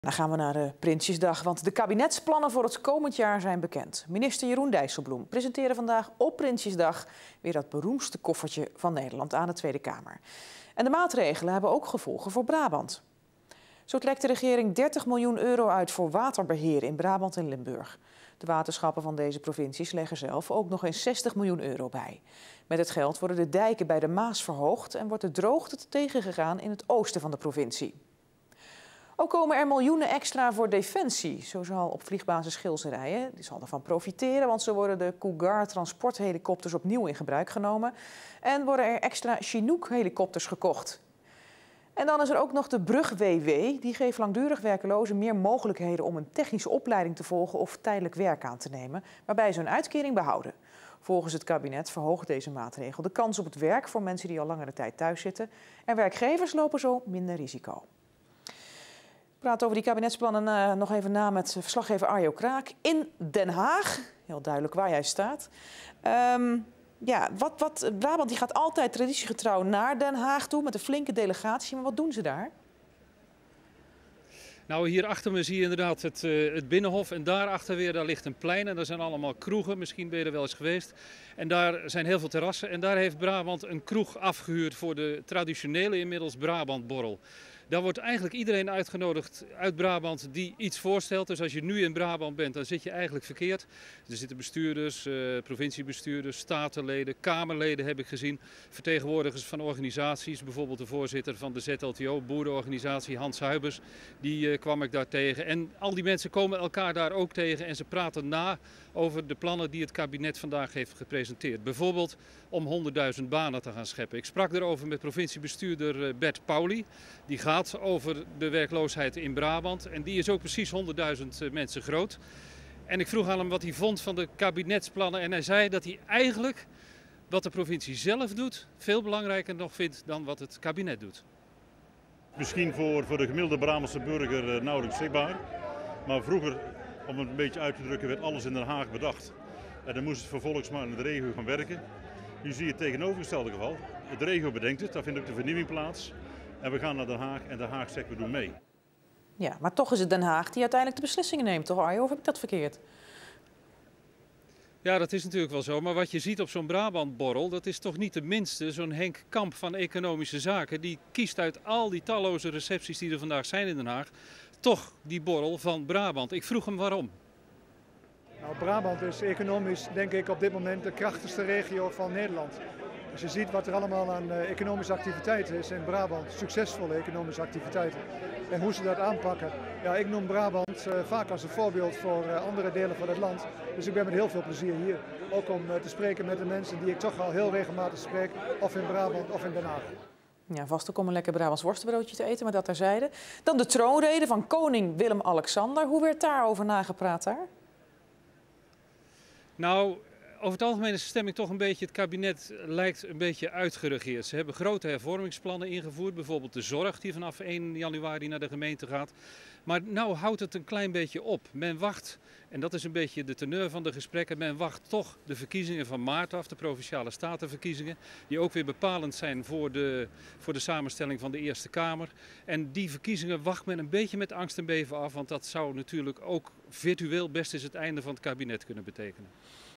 Dan gaan we naar de Prinsjesdag, want de kabinetsplannen voor het komend jaar zijn bekend. Minister Jeroen Dijsselbloem presenteerde vandaag op Prinsjesdag weer dat beroemdste koffertje van Nederland aan de Tweede Kamer. En de maatregelen hebben ook gevolgen voor Brabant. Zo trekt de regering 30 miljoen euro uit voor waterbeheer in Brabant en Limburg. De waterschappen van deze provincies leggen zelf ook nog eens 60 miljoen euro bij. Met het geld worden de dijken bij de Maas verhoogd en wordt de droogte tegengegaan in het oosten van de provincie. Ook komen er miljoenen extra voor defensie. Zo zal op vliegbasis Gilserijen, die zal ervan profiteren, want zo worden de Cougar transporthelikopters opnieuw in gebruik genomen. En worden er extra Chinook-helikopters gekocht. En dan is er ook nog de Brug WW. Die geeft langdurig werklozen meer mogelijkheden om een technische opleiding te volgen of tijdelijk werk aan te nemen, waarbij ze hun uitkering behouden. Volgens het kabinet verhoogt deze maatregel de kans op het werk voor mensen die al langere tijd thuis zitten. En werkgevers lopen zo minder risico. We praten over die kabinetsplannen nog even na met verslaggever Arjo Kraak in Den Haag. Heel duidelijk waar jij staat. Brabant die gaat altijd traditiegetrouw naar Den Haag toe met een flinke delegatie. Maar wat doen ze daar? Nou, hier achter me zie je inderdaad het Binnenhof en daarachter weer, daar ligt een plein en daar zijn allemaal kroegen. Misschien ben je er wel eens geweest. En daar zijn heel veel terrassen en daar heeft Brabant een kroeg afgehuurd voor de traditionele inmiddels Brabantborrel. Daar wordt eigenlijk iedereen uitgenodigd uit Brabant die iets voorstelt. Dus als je nu in Brabant bent, dan zit je eigenlijk verkeerd. Er zitten bestuurders, provinciebestuurders, statenleden, kamerleden heb ik gezien. Vertegenwoordigers van organisaties, bijvoorbeeld de voorzitter van de ZLTO, boerenorganisatie Hans Huibers. Die kwam ik daar tegen. En al die mensen komen elkaar daar ook tegen en ze praten na over de plannen die het kabinet vandaag heeft gepresenteerd. Bijvoorbeeld om 100.000 banen te gaan scheppen. Ik sprak erover met provinciebestuurder Bert Pauly. Die gaat over de werkloosheid in Brabant en die is ook precies 100.000 mensen groot. En ik vroeg aan hem wat hij vond van de kabinetsplannen en hij zei dat hij eigenlijk wat de provincie zelf doet veel belangrijker nog vindt dan wat het kabinet doet. Misschien voor de gemiddelde Brabantse burger nauwelijks zichtbaar, maar vroeger, om het een beetje uit te drukken, werd alles in Den Haag bedacht. En dan moest het vervolgens maar in de regio gaan werken. Nu zie je het tegenovergestelde geval. De regio bedenkt het, daar vindt ook de vernieuwing plaats. En we gaan naar Den Haag en Den Haag zegt we doen mee. Ja, maar toch is het Den Haag die uiteindelijk de beslissingen neemt, toch Arjo? Of heb ik dat verkeerd? Ja, dat is natuurlijk wel zo. Maar wat je ziet op zo'n Brabantborrel, dat is toch niet de minste. Zo'n Henk Kamp van Economische Zaken, die kiest uit al die talloze recepties die er vandaag zijn in Den Haag, toch die borrel van Brabant. Ik vroeg hem waarom. Nou, Brabant is economisch, denk ik, op dit moment de krachtigste regio van Nederland. Als je ziet wat er allemaal aan economische activiteit is in Brabant, succesvolle economische activiteiten, en hoe ze dat aanpakken. Ja, ik noem Brabant vaak als een voorbeeld voor andere delen van het land. Dus ik ben met heel veel plezier hier. Ook om te spreken met de mensen die ik toch al heel regelmatig spreek, of in Brabant of in Den Haag. Ja, vast ook om een lekker Brabants worstenbroodje te eten, maar dat terzijde. Dan de troonrede van koning Willem-Alexander. Hoe werd daarover nagepraat daar? Nou, over het algemeen is de stemming toch een beetje, het kabinet lijkt een beetje uitgeregeerd. Ze hebben grote hervormingsplannen ingevoerd, bijvoorbeeld de zorg die vanaf 1 januari naar de gemeente gaat. Maar nou houdt het een klein beetje op. Men wacht, en dat is een beetje de teneur van de gesprekken, men wacht toch de verkiezingen van maart af, de Provinciale Statenverkiezingen, die ook weer bepalend zijn voor de samenstelling van de Eerste Kamer. En die verkiezingen wacht men een beetje met angst en beven af, want dat zou natuurlijk ook virtueel best eens het einde van het kabinet kunnen betekenen.